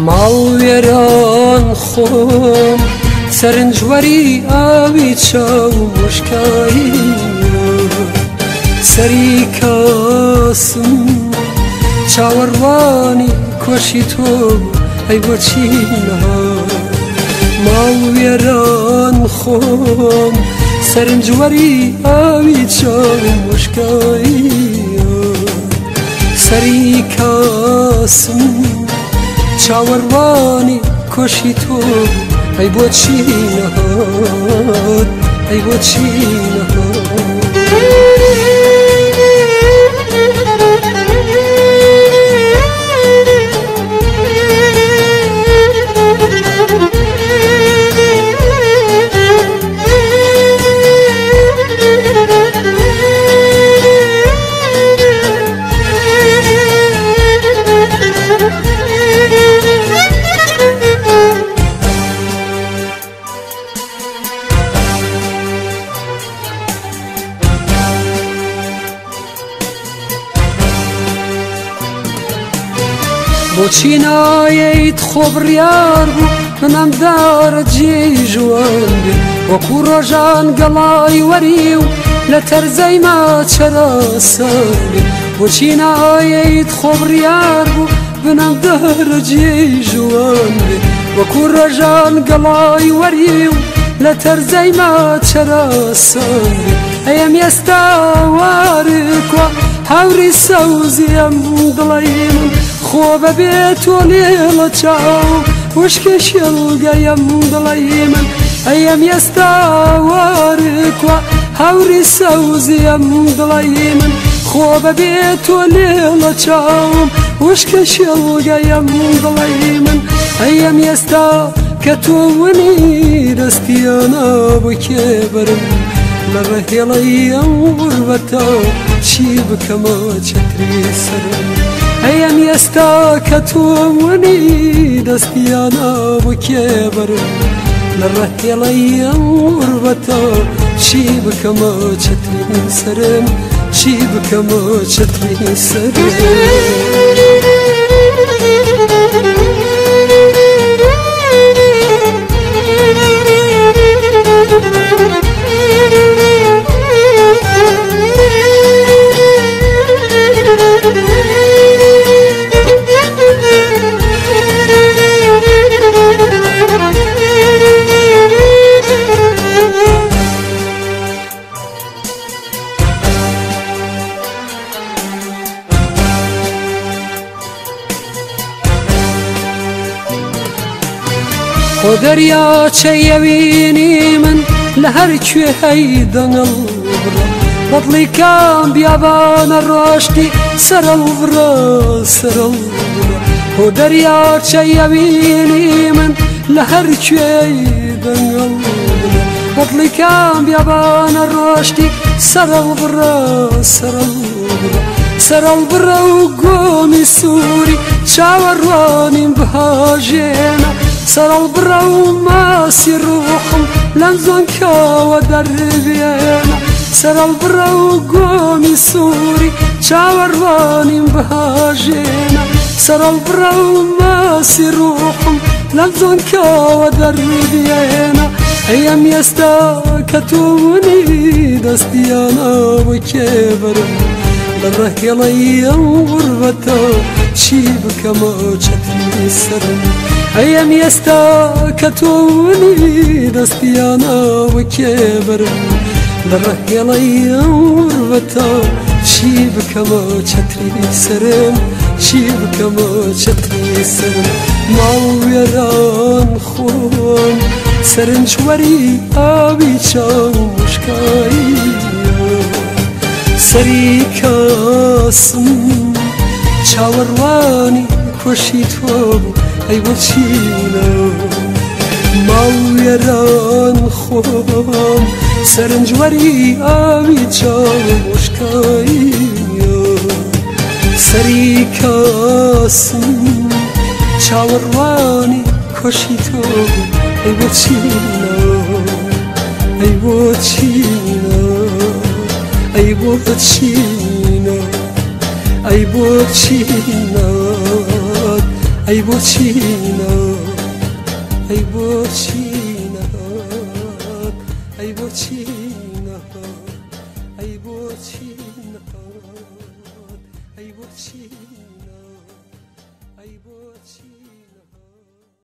ماڵوێران خۆم سەرنجوەری ئاوی چاو مشکایی سەری کاسم چاوەڕوانی کۆشی تۆ ئەی بۆچی نەهات ماڵوێران خۆم سەرنجوەری ئاوی چاو مشکایی سەری کاسم چاوەڕوانی کۆشی تۆ ئەی بۆچی نەهات ئەی بۆچی نەهات بۆچی نایەیت خۆ بڕیار بوو منەم دارە جێی ژوان بێ وەکو ڕۆژان گەڵای وەری و لە تەرزەی ماچەراسان بێ بۆچی نایەیت خۆ بڕیار بوو منەم دارە جێی ژوان بێ وەکو ڕۆژان گەڵای وەری و لە تەرزەی ماچەراسان بێ ئەیەم ئێستا وارکوە هاوری سەوزیم دڵی من خۆ بەبێ تۆ لێڵە چاو وشکە شێڵگەیم دڵی من ئەیەم ئێستا وارکوە هاوری سەوزیم دڵی من خۆ بەبێ تۆ لێڵە چاوم وشکە شێڵگەیم دڵی من ئەیەم ئێستا کە تۆ ونی دەستیانە بۆ کێبەرم لە ڕەهێڵەی ئەم غوربەتە چی بکەمە چەتری سەرم ئەیەم ئێستا کە تۆ ونی دەستیانە بۆ کێبەرم لە ڕەهێڵەی ئەم غوربەتە چی بکەمە چەتری سەرم چی بکەمە چەتری سەرم خۆ دەریاچەیەوینی من لە هەر کوێ هەی دەنگڵ بڕە بەدڵی کام بیابانە ڕۆشتی سەرەڵ بڕە سەرەڵ بڕە خۆ دەریاچەیەوینی من لە هەر کوێی دەنگڵ بڕە بەدڵی کام بیابانە ڕۆشتی سەرەڵ بڕە سەرەڵ بڕە سەرەڵ بڕە و گۆمی سووری چاوەڕوانیم بهاژێنە سەرەڵ بڕە و ماسی ڕووحم لەم زۆنکەوە دەربێنە سەرەڵ بڕە و گۆمی سووری چاوەڕوانیم بهاژێنە سەرەڵ بڕە و ماسی ڕووحم لەم زۆنکەوە دەربێنە ئەیەم ئێستا کە تۆ ونی دەستیانە بۆ کێبەرم لە ڕەهێڵەی ئەم غوربەتە چی بکەمە چەتری سەرم ئەیەم ئێستا کە تۆ ونی دەستیانە بۆ کێبەرم لە ڕەهێڵەی ئەم غوربەتە چی بکەمە چەتری سەرم چی بکەمە چەتری سەرم ماڵوێران خۆم سەرنجوەری ئاوی چاو مشکایی سەری کاسم چاوەڕوانی کۆشی تۆ ئەی بۆچی نەهات ماڵوێران خۆم سەرنجوەری ئاوی چاو مشکایی سەری کاسم چاوەڕوانی کۆشی تۆ ئەی بۆچی نەهات ئەی بۆچی نەهات ئەی بۆچی نەهات ئەی بۆچی نەهات ای بۆچی